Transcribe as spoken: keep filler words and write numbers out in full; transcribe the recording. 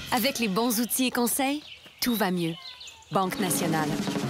Avec les bons outils et conseils, tout va mieux. Banque Nationale.